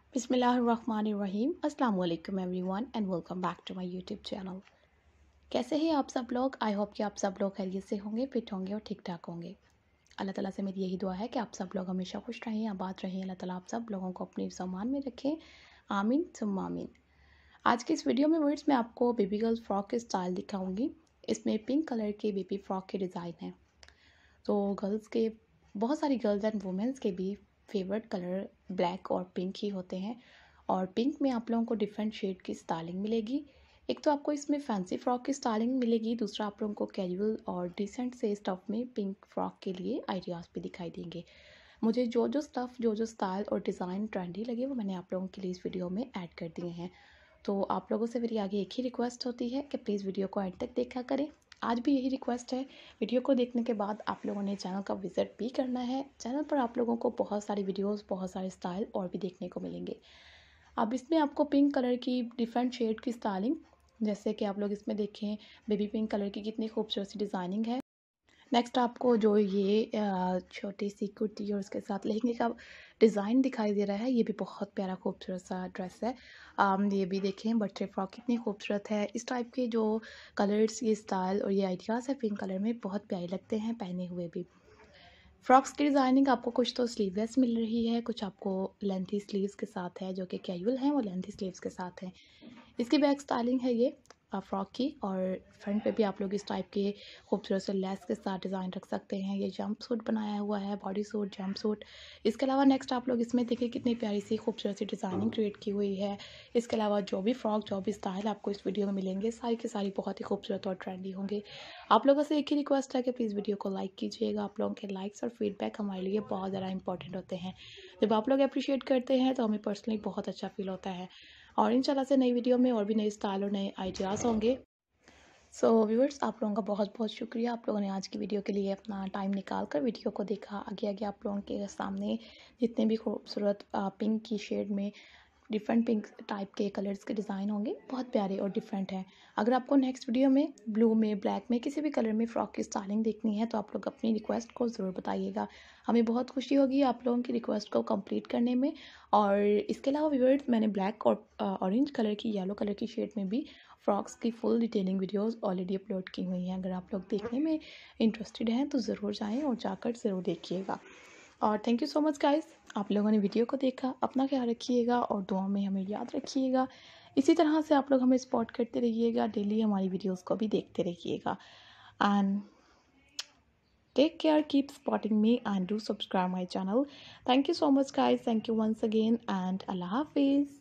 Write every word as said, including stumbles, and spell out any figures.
बिस्मिल्लाहिर्रहमानिर्रहीम अस्सलाम वालेकुम everyone and welcome back to my YouTube channel. कैसे हैं आप सब लोग? आई होप कि आप सब लोग खैरियत से होंगे, फिट होंगे और ठीक ठाक होंगे। अल्लाह ताला से मेरी यही दुआ है कि आप सब लोग हमेशा खुश रहें, आबाद रहें। अल्लाह ताला आप सब लोगों को अपने सामान में रखें, आमीन सुम्मा आमीन। आज की इस वीडियो में वर्ड्स में आपको बेबी गर्ल फ्रॉक के स्टाइल दिखाऊंगी। इसमें पिंक कलर के बेबी फ्रॉक के डिज़ाइन हैं। तो गर्ल्स के बहुत सारी गर्ल्स एंड वुमेंस के भी फेवरेट कलर ब्लैक और पिंक ही होते हैं। और पिंक में आप लोगों को डिफरेंट शेड की स्टाइलिंग मिलेगी। एक तो आपको इसमें फैंसी फ्रॉक की स्टाइलिंग मिलेगी, दूसरा आप लोगों को कैजुअल और डिसेंट से स्टफ़ में पिंक फ्रॉक के लिए आइडियाज़ भी दिखाई देंगे। मुझे जो जो स्टफ़ जो जो स्टाइल और डिज़ाइन ट्रेंडी लगे वो मैंने आप लोगों के लिए इस वीडियो में ऐड कर दिए हैं। तो आप लोगों से मेरी आगे एक ही रिक्वेस्ट होती है कि प्लीज़ वीडियो को एंड तक देखा करें। आज भी यही रिक्वेस्ट है। वीडियो को देखने के बाद आप लोगों ने चैनल का विज़िट भी करना है। चैनल पर आप लोगों को बहुत सारी वीडियोस, बहुत सारे स्टाइल और भी देखने को मिलेंगे। अब इसमें आपको पिंक कलर की डिफरेंट शेड की स्टाइलिंग, जैसे कि आप लोग इसमें देखें बेबी पिंक कलर की कितनी खूबसूरत सी डिज़ाइनिंग है। नेक्स्ट आपको जो ये अ, छोटी सी कुर्ती और उसके साथ लहंगे का डिज़ाइन दिखाई दे रहा है, ये भी बहुत प्यारा खूबसूरत सा ड्रेस है। अम, ये भी देखें बर्थडे फ्रॉक कितनी खूबसूरत है। इस टाइप के जो कलर्स, ये स्टाइल और ये आइडियाज़ है पिंक कलर में, बहुत प्यारे लगते हैं पहने हुए भी। फ्रॉक्स की डिज़ाइनिंग आपको कुछ तो स्लीवलेस मिल रही है, कुछ आपको लेंथी स्लीव्स के साथ है, जो कि कैजुअल हैं वो लेंथी स्लीव्स के साथ हैं। इसकी बैक स्टाइलिंग है ये फ्रॉक की, और फ्रंट पे भी आप लोग इस टाइप के खूबसूरत से लेस के साथ डिज़ाइन रख सकते हैं। ये जंप सूट बनाया हुआ है, बॉडी सूट, जंप सूट। इसके अलावा नेक्स्ट आप लोग इसमें देखिए कितनी प्यारी सी खूबसूरत सी डिज़ाइनिंग क्रिएट की हुई है। इसके अलावा जो भी फ्रॉक, जो भी स्टाइल आपको इस वीडियो में मिलेंगे, सारी की सारी बहुत ही खूबसूरत और ट्रेंडी होंगे। आप लोगों से एक ही रिक्वेस्ट है कि प्लीज़ वीडियो को लाइक कीजिएगा। आप लोगों के लाइक्स और फीडबैक हमारे लिए बहुत ज़्यादा इंपॉर्टेंट होते हैं। जब आप लोग अप्रिशिएट करते हैं तो हमें पर्सनली बहुत अच्छा फील होता है। और इंशाल्लाह से नई वीडियो में और भी नए स्टाइल और नए आइडियाज़ होंगे। सो so, व्यूअर्स, आप लोगों का बहुत बहुत शुक्रिया। आप लोगों ने आज की वीडियो के लिए अपना टाइम निकाल कर वीडियो को देखा। आगे आगे आप लोगों के सामने जितने भी खूबसूरत पिंक की शेड में डिफरेंट पिंक टाइप के कलर्स के डिज़ाइन होंगे, बहुत प्यारे और डिफरेंट हैं। अगर आपको नेक्स्ट वीडियो में ब्लू में, ब्लैक में, किसी भी कलर में फ़्रॉक की स्टाइलिंग देखनी है तो आप लोग अपनी रिक्वेस्ट को ज़रूर बताइएगा। हमें बहुत खुशी होगी आप लोगों की रिक्वेस्ट को कंप्लीट करने में। और इसके अलावा व्यूअर्स, मैंने ब्लैक और ऑरेंज कलर की, येलो कलर की शेड में भी फ्रॉक्स की full detailing videos already upload की हुई हैं। अगर आप लोग देखने में इंटरेस्टेड हैं तो ज़रूर जाएं और जाकर ज़रूर देखिएगा। और thank you so much guys, आप लोगों ने वीडियो को देखा। अपना ख्याल रखिएगा और दुआ में हमें याद रखिएगा। इसी तरह से आप लोग हमें सपोर्ट करते रहिएगा, डेली हमारी वीडियोस को भी देखते रहिएगा। And take care, keep supporting me and do subscribe my channel. Thank you so much guys, thank you once again and Allah Hafiz.